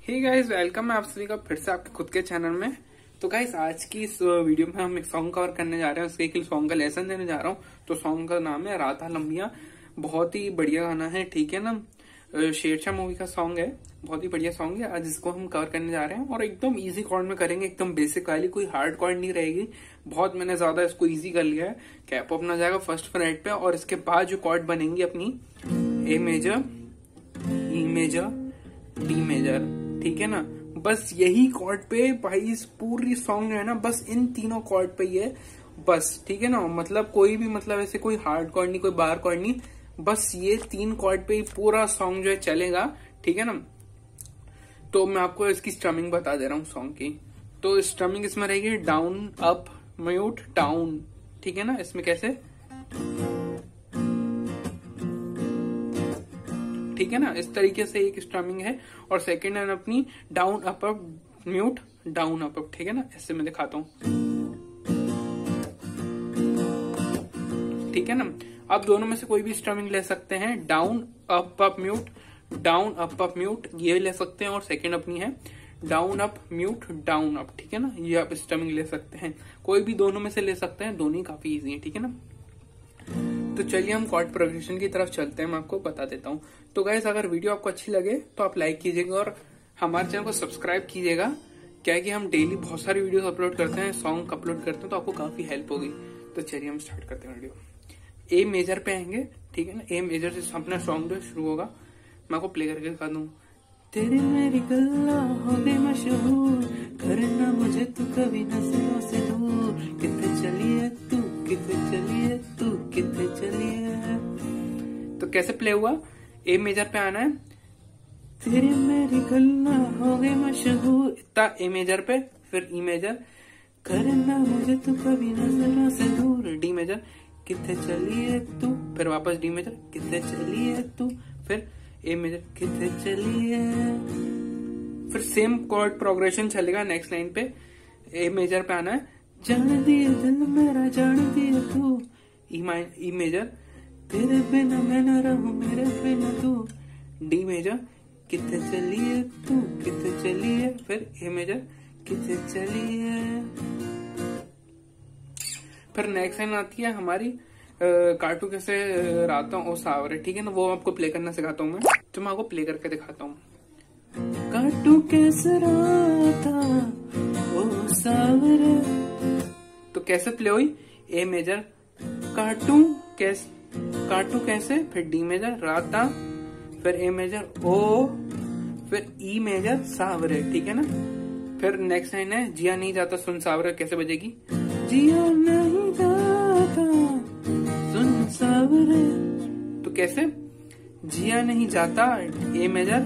Hey guys, welcome है आप सभी का फिर से आपके खुद के चैनल में। तो गाइस, आज की इस वीडियो में हम एक सॉन्ग कवर करने जा रहे हैं, उसके एक सॉन्ग का लेसन देने जा रहा हूँ। तो सॉन्ग का नाम है राता लंबिया। बहुत ही बढ़िया गाना है, ठीक है ना। शेरशाह मूवी का सॉन्ग है, बहुत ही बढ़िया सॉन्ग है। आज इसको हम कवर करने जा रहे हैं और एकदम इजी कॉर्ड में करेंगे, एकदम बेसिक वाली, कोई हार्ड कॉर्ड नहीं रहेगी। बहुत मैंने ज्यादा इसको इजी कर लिया है। कैप अपना जाएगा फर्स्ट फ्रेट पे और इसके बाद जो कॉर्ड बनेंगी अपनी A major, E major, D major, ठीक है ना। बस यही कॉर्ड पे भाई इस पूरी सॉन्ग है ना, बस इन तीनों कॉर्ड पे ही है बस, ठीक है ना। मतलब कोई भी मतलब ऐसे कोई हार्ड कॉर्ड नहीं, कोई बार कॉर्ड नहीं, बस ये तीन कॉर्ड पे ही पूरा सॉन्ग जो है चलेगा, ठीक है ना। तो मैं आपको इसकी स्ट्रमिंग बता दे रहा हूँ सॉन्ग की। तो स्ट्रमिंग इसमें रहेगी डाउन अप म्यूट डाउन, ठीक है ना। इसमें कैसे, ठीक है ना, इस तरीके से एक स्ट्रमिंग है। और सेकंड है अपनी down up up mute down up up, ठीक है ना। ऐसे मैं दिखाता हूँ, ठीक है ना। आप दोनों में से कोई भी स्ट्रमिंग ले सकते हैं। Down up up mute, down up up mute, ये ले सकते हैं। और सेकंड अपनी है down up mute down up, ठीक है ना। ये आप स्ट्रमिंग ले सकते हैं, कोई भी दोनों में से ले सकते हैं। दोनों ही काफी इजी है, ठीक है ना। तो चलिए हम कॉर्ड प्रोग्रेशन की तरफ चलते हैं, मैं आपको बता देता हूँ। तो गाइस, अगर वीडियो आपको अच्छी लगे तो आप लाइक कीजिएगा और हमारे चैनल को सब्सक्राइब कीजिएगा। क्या है कि हम डेली बहुत सारी वीडियोस अपलोड करते हैं, सॉन्ग अपलोड करते हैं, तो आपको काफी हेल्प होगी। तो चलिए हम स्टार्ट करते हैं वीडियो। ए मेजर पे आएंगे, ठीक है ना। ए मेजर से अपना सॉन्ग जो शुरू होगा, मैं आपको प्ले करके दिखा दूं। तेरी मेरी गल्ला हो गई मशहूर, करना मुझे तू कभी नजरों से दूर, कितने चलिए तू, कितने चलिए तू, कितने चलिए। तो कैसे प्ले हुआ, ए मेजर पे आना है, तेरी मेरी गल्ला हो गई मशहूर, इतना ए मेजर पे, फिर ई मेजर, करना मुझे तू कभी नजरों से दूर, डी मेजर, कितने चलिए तू, फिर वापस डी मेजर, कितने चलिए तू, फिर ए मेजर, कितने चलिए। फिर सेम कॉर्ड प्रोग्रेशन चलेगा नेक्स्ट लाइन पे। ए मेजर पे आना है, जान दिया दिल मेरा, जान दिया तू, ई मेजर, तेरे बिना मैं न रहूं, मेरे बिना तू, डी मेजर, कितने चलिए तू, कितने चलिए, फिर ए मेजर, कितने चलिए। फिर नेक्स्ट लाइन आती है हमारी काटू कैसे राता हूँ ओ सावरे, ठीक है ना। वो आपको प्ले करना सिखाता हूँ मैं, तो मैं आपको प्ले करके दिखाता हूँ। काटू कैसे राता ओ सावरे, तो कैसे प्ले हुई, ए मेजर, काटू कैसे, फिर डी मेजर राता, फिर ए मेजर ओ, फिर ई मेजर सावरे, ठीक है ना। फिर नेक्स्ट लाइन है जिया नहीं जाता सुन सावरे, कैसे बजेगी, जिया नहीं जाता सुन सावरे। तो कैसे, जिया नहीं जाता ए मेजर,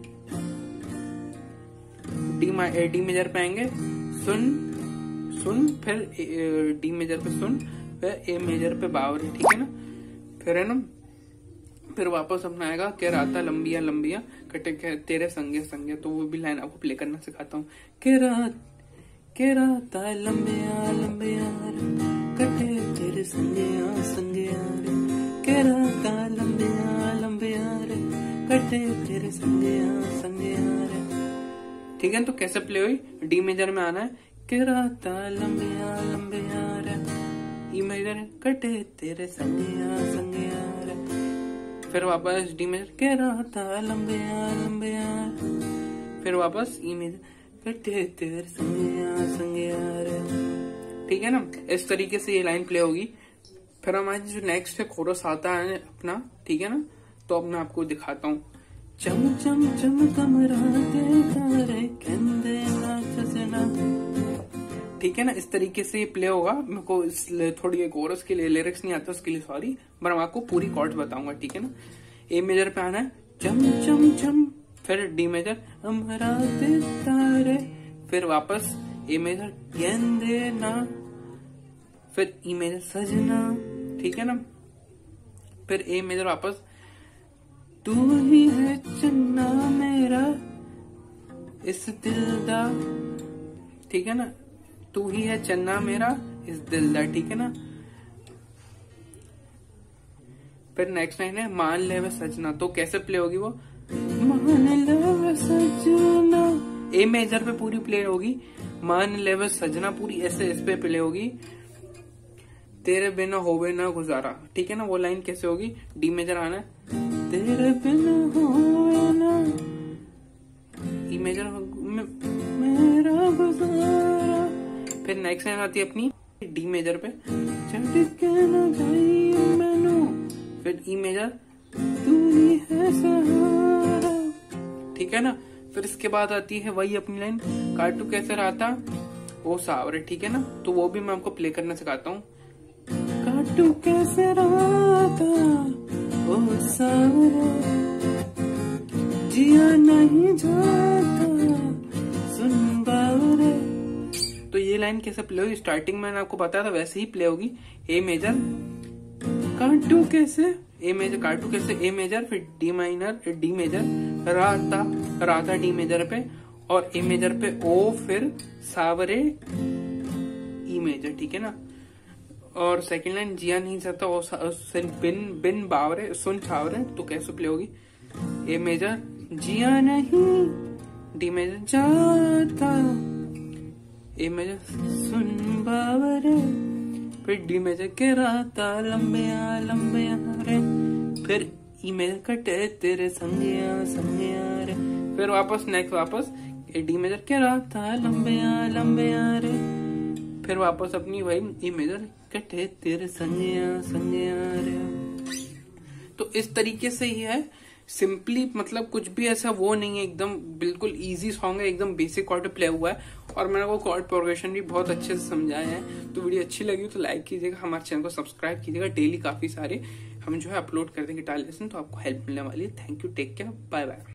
डी मेजर पे आएंगे, सुन, फिर डी मेजर पे सुन, फिर ए मेजर पे बावरे, ठीक है ना। फिर है ना, फिर वापस अपना आएगा के राता लंबिया लंबिया, कटे तेरे संगे संगे। तो वो भी लाइन आपको प्ले करना सिखाता हूँ। के राता लंबिया लंबिया कटे तेरे संगे संगे रे, के राता लंबिया लंबिया कटे तेरे संगे संगे रे, ठीक है। तो कैसे प्ले हुई, डी मेजर में आना है, के राता लंबिया लंबिया रे, ई मेजर, कटे तेरे संगे संगे रे, फिर वापस डी मेजर, के राता लंबिया लंबिया, फिर वापस ई मेजर, कटे तेरे संगे संगे रे, ठीक है ना। इस तरीके से ये लाइन प्ले होगी। फिर हमारी जो नेक्स्ट है कोरस आता है अपना, ठीक है ना। तो अब मैं आपको दिखाता हूँ। चम चम चम कमराते तारे कहंदे नाच सना, ठीक है ना। इस तरीके से ये प्ले होगा। मेरे को इस थोड़ी एक कोरस के लिए लिरिक्स नहीं आता, उसके लिए सॉरी, पर मैं आपको पूरी कॉर्ड बताऊंगा, ठीक है ना। ए मेजर पे आना है चम चम चम, फिर डी मेजर अमराते तारे, फिर वापस ए मेजर गेंदे ना, फिर ई मेजर सजना, ठीक है ना। फिर ए मेजर वापस, तू ही है चन्ना मेरा इस दिल दा, ठीक है ना। तू ही है चन्ना मेरा इस दिल दा, ठीक है ना। फिर नेक्स्ट लाइन है मान ले वे सजना। तो कैसे प्ले होगी वो, मान ले वे सजना ए मेजर पे पूरी प्ले होगी, मान ले वे सजना पूरी ऐसे इस पे प्ले होगी, तेरे बिना होवे ना गुजारा, ठीक है ना। वो लाइन कैसे होगी, डी मेजर आना है, तेरे बिना होवे ना, ई मेजर मेरा गुजारा, फिर नेक्स्ट लाइन आती है अपनी डी मेजर पे, झटके ना जाइए मैनू, फिर ई मेजर तू ही है सहारा, ठीक है ना। फिर इसके बाद आती है वही अपनी लाइन, काटू कैसे रहता ओ सावरे, ठीक है ना। तो वो भी मैं आपको प्ले करना सिखाता हूँ, काटू कैसे रहता ओ सावरे, जिया नहीं जाता सुन बावरे। तो ये लाइन कैसे प्ले होगी, स्टार्टिंग मैंने आपको बताया था वैसे ही प्ले होगी, ए मेजर काटू कैसे, ए मेजर काटू कैसे, ए मेजर, फिर डी माइनर, डी मेजर, राता डी मेजर पे, और ए मेजर पे ओ, फिर सावरे ई मेजर, ठीक है ना। और सेकंड लाइन जिया नहीं जाता ओ बिन बिन बावरे सुन छावरे, तो कैसे प्ले होगी, ए मेजर जिया नहीं, डी मेजर जाता, ए मेजर सुन बावरे, फिर डी मेजर के राता लंबे रे, फिर ई मेजर कटे तेरे संगिया रे, फिर वापस नेक्स्ट वापस डी मेजर के राता लंबे रे, फिर वापस अपनी वही ई मेजर कटे तेरे संगिया रे। तो इस तरीके से ही है सिंपली, मतलब कुछ भी ऐसा वो नहीं है, एकदम बिल्कुल इजी सॉन्ग है, एकदम बेसिक कॉर्ड पे प्ले हुआ है, और मैंने वो कॉर्ड प्रोग्रेशन भी बहुत अच्छे से समझाया है। तो वीडियो अच्छी लगी तो लाइक कीजिएगा, हमारे चैनल को सब्सक्राइब कीजिएगा, डेली काफी सारे हम जो है अपलोड कर देंगे गिटार लेसन, तो आपको हेल्प मिलने वाली है। Thank you, take care, bye bye.